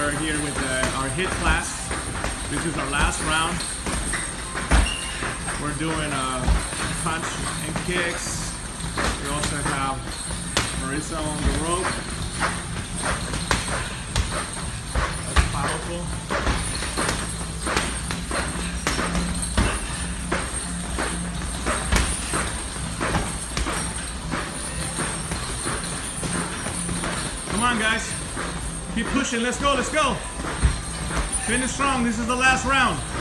We're here with our HIIT class. This is our last round. We're doing punch and kicks. We also have Marissa on the rope. That's powerful. Come on, guys. Keep pushing. Let's go. Let's go. Finish strong. This is the last round.